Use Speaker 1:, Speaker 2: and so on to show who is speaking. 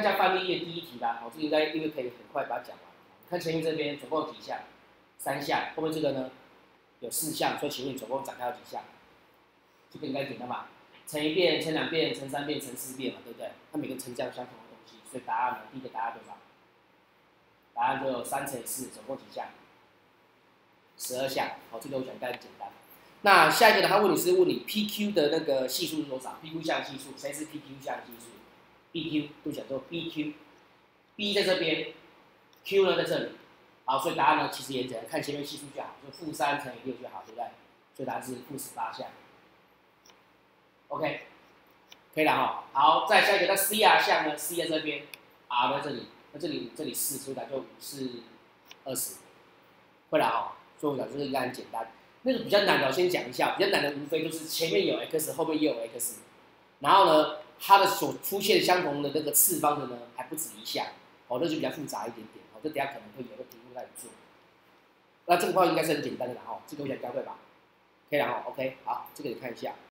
Speaker 1: 看一下范例页第一题吧，这个应该因为可以很快把它讲完。看前面这边总共几项？3项，后面这个呢有4项，所以请问你总共展开有几项？这个应该简单吧？乘1遍，乘2遍，乘3遍，乘4遍嘛，对不对？它每个乘项相同的东西，所以答案呢，第一个答案多少？答案就有3乘以4，总共几项？12项。好，这个我想应该很简单。那下一个呢？他问你 PQ 的那个系数是多少 ？PQ 项系数，谁是 PQ 项系数 ？BQ 都讲做 BQ，B 在这边 ，Q 呢在这里。好，所以答案呢其实也只能看前面系数就好，就-3乘以6就好，对不对？所以答案是-18项。OK， 可以了哈。好，再下一个，那 CR 项呢 ？C 在这边 ，R 在这里，那这里4，所以答案就5是20。会了哈，所以我讲这个应该很简单。那个比较难的，我先讲一下。比较难的无非就是前面有 x， 后面也有 x， 然后呢，它的所出现相同的那个次方的呢，还不止1项，那就比较复杂一点点。这等下可能会有个题目让你做。那这个话应该是很简单的啦，这个我想教会吧？可以了哈 ，OK， 好，这个你看一下。